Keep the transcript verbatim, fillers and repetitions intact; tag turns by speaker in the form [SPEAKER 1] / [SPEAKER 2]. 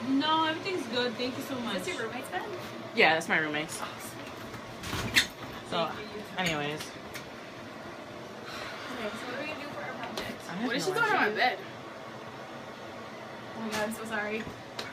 [SPEAKER 1] No, everything's good. Thank you so much.
[SPEAKER 2] Is this your roommate's bed?
[SPEAKER 3] Yeah, that's my roommate's. So,
[SPEAKER 1] Thank you.
[SPEAKER 3] anyways.
[SPEAKER 2] Okay, so what are we gonna do for our project?
[SPEAKER 3] I have
[SPEAKER 2] What is
[SPEAKER 3] no
[SPEAKER 2] she throwing on
[SPEAKER 3] idea.
[SPEAKER 2] my bed? Oh my god, I'm so sorry.